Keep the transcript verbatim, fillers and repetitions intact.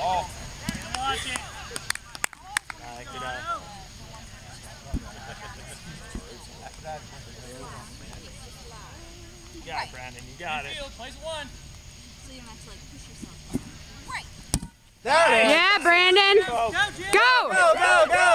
Oh. Watch it. Uh, good eye. You got it, Brandon. You got it. Place one. So you have to like push yourself. Right. There it is. Yeah, Brandon. Go, Go. Go, go, go.